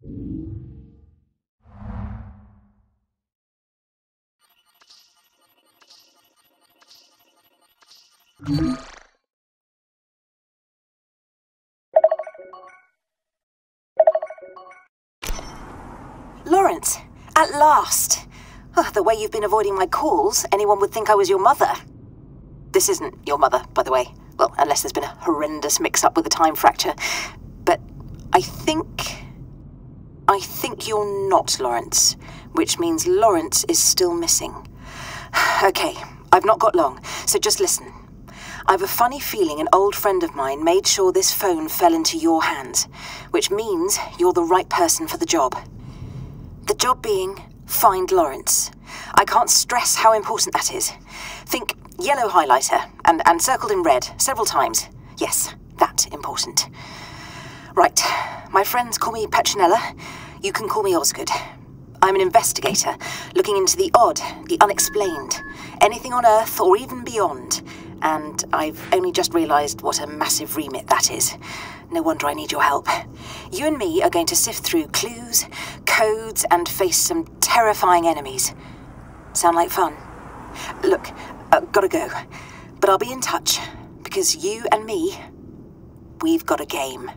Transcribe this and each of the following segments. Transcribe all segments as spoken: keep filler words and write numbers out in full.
Lawrence, at last. Oh, the way you've been avoiding my calls, anyone would think I was your mother. This isn't your mother, by the way. Well, unless there's been a horrendous mix-up with a time fracture. But I think... I think you're not Lawrence, which means Lawrence is still missing. Okay, I've not got long, so just listen. I've a funny feeling an old friend of mine made sure this phone fell into your hands, which means you're the right person for the job. The job being, find Lawrence. I can't stress how important that is. Think yellow highlighter, and, and circled in red, several times. Yes, that important. Right, my friends call me Petronella. You can call me Osgood. I'm an investigator, looking into the odd, the unexplained, anything on Earth or even beyond. And I've only just realised what a massive remit that is. No wonder I need your help. You and me are going to sift through clues, codes, and face some terrifying enemies. Sound like fun? Look, I've gotta go. But I'll be in touch, because you and me, we've got a game.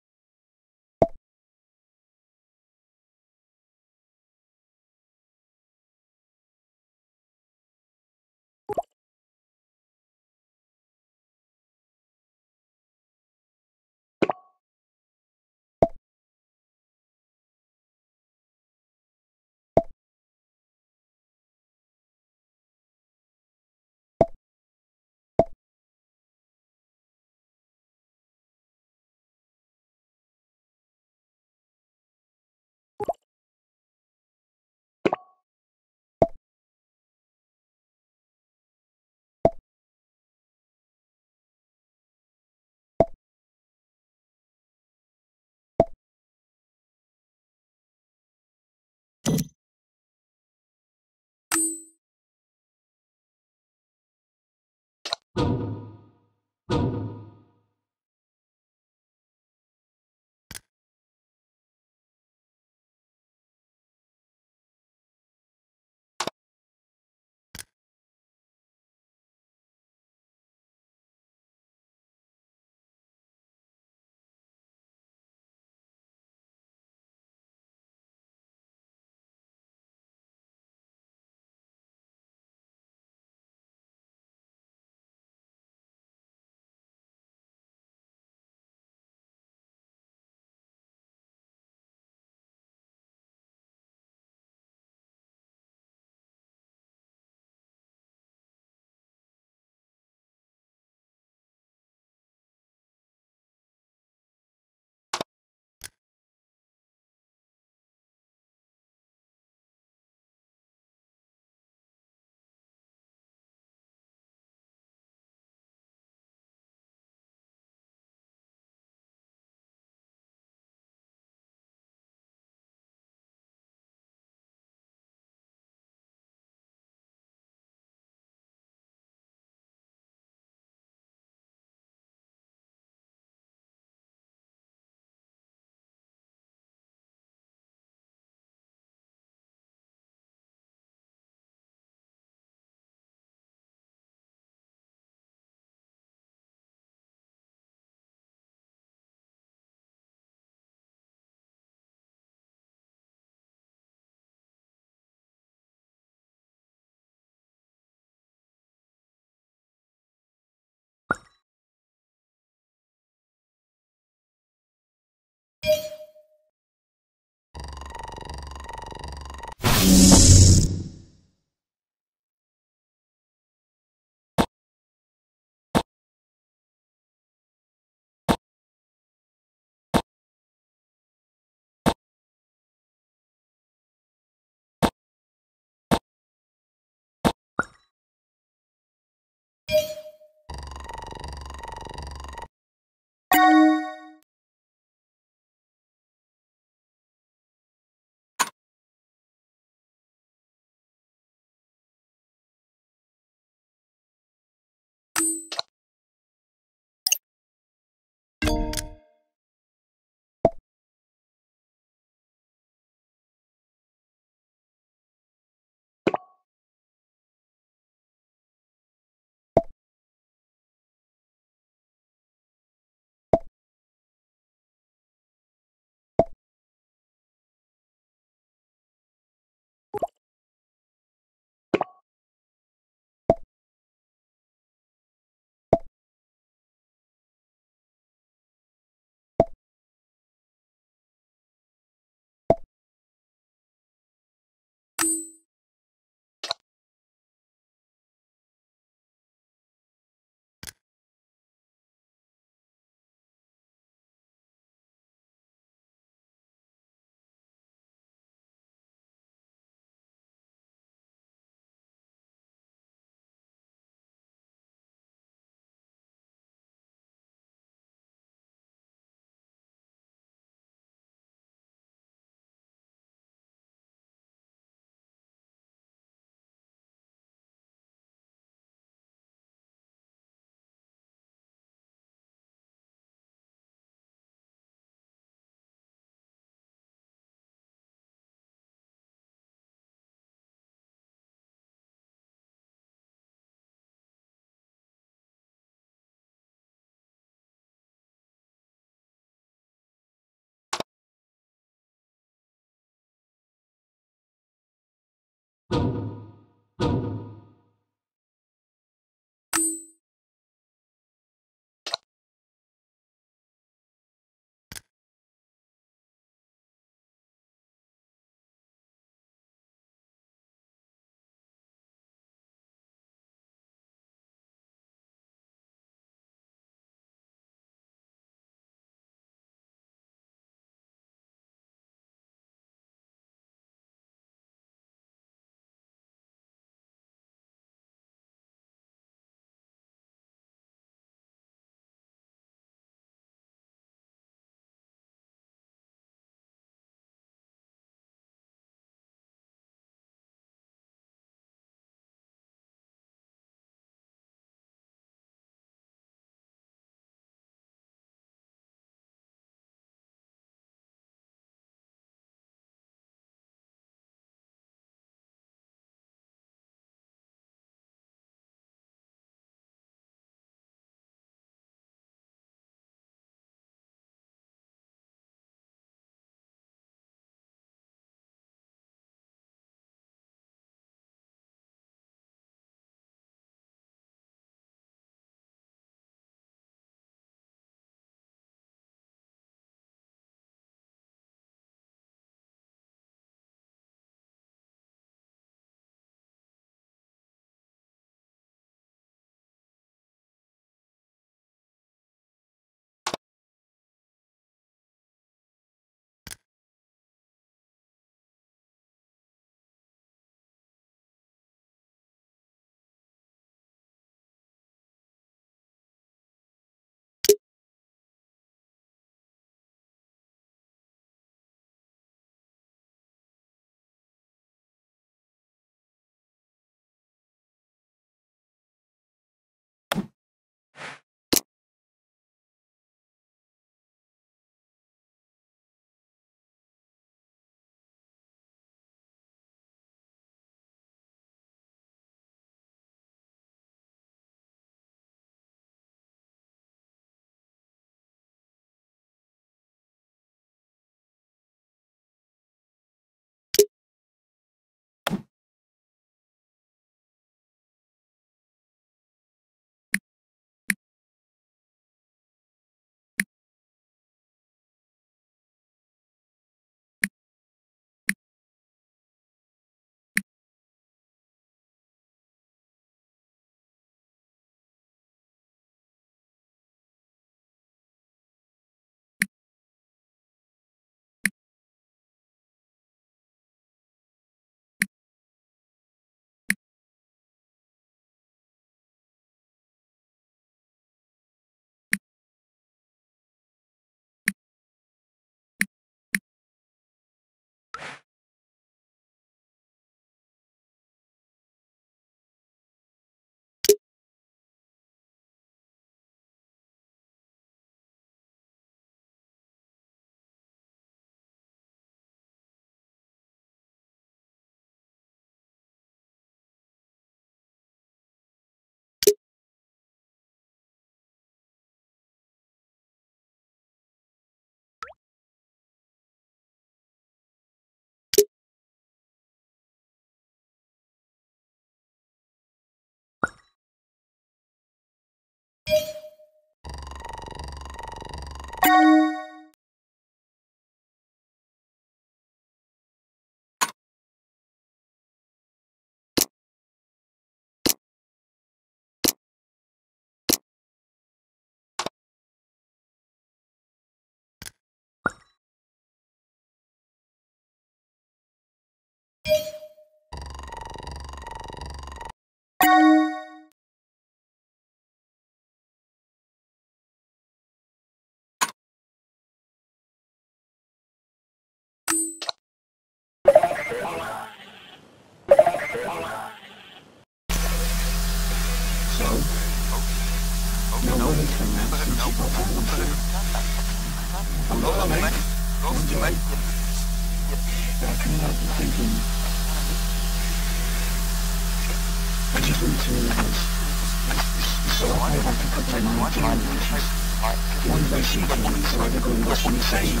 I just want to realize, so I have to put my mind to one day she can so I go and watch me saying.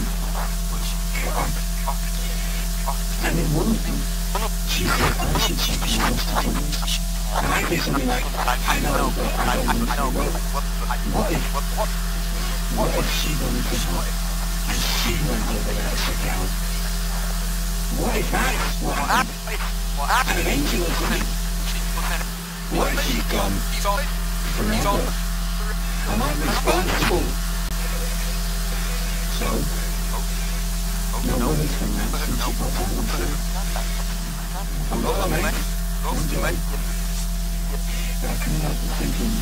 And in one of them, she said, I should check she wants to tell me. And I say something like, I know, but I don't want to know. What if, what if she wanted to know and she went over there to check out? What if that's what happened? And an angel or something? What if she's gone forever? Am I responsible? So, no one can answer since she got out. I'm not a mate. That's me out thinking.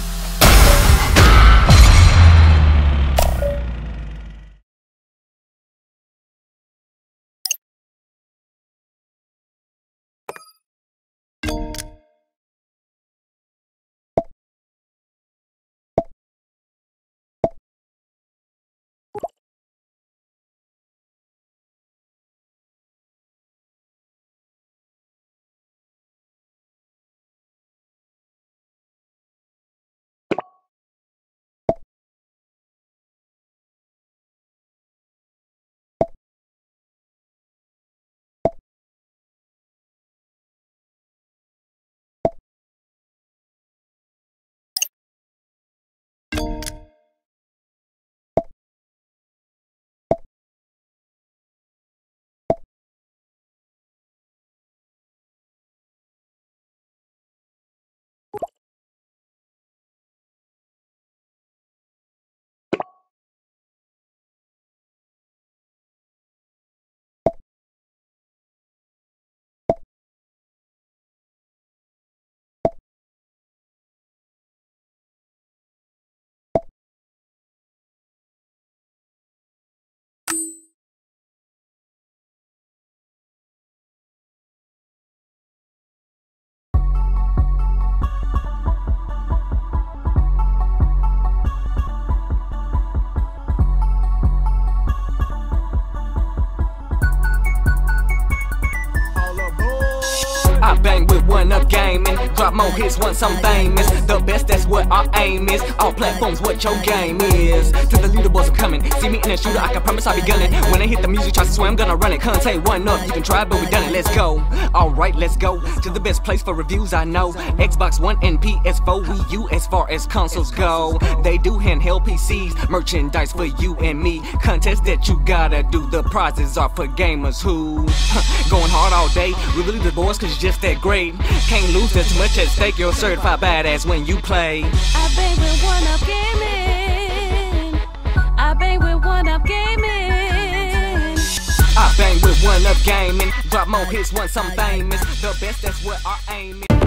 I bang with one up gaming, drop more hits once I'm famous. The best, that's what our aim is. All platforms, what your game is. To the leaderboards, I'm coming. See me in a shooter, I can promise I'll be gunning. When I hit the music, try to swear I'm gonna run it. Can't take one up, you can try, but we done it. Let's go. Alright, let's go to the best place for reviews I know. Xbox One and P S four, Wii U as far as consoles go. They do handheld P Cs, merchandise for you and me. Contest that you gotta do, the prizes are for gamers who going hard all day. We really the boys cause you're just that great. Can't lose, there's too much at stake. You're a certified badass when you play. I bang with one up gaming. I bang with one up gaming. I bang with one up gaming. Drop more hits once I'm famous. The best, that's what our aim is.